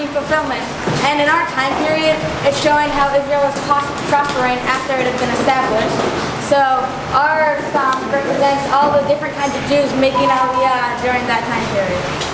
dream fulfillment. And in our time period, it's showing how Israel was prospering after it had been established. So our song represents all the different kinds of Jews making Aliyah during that time period.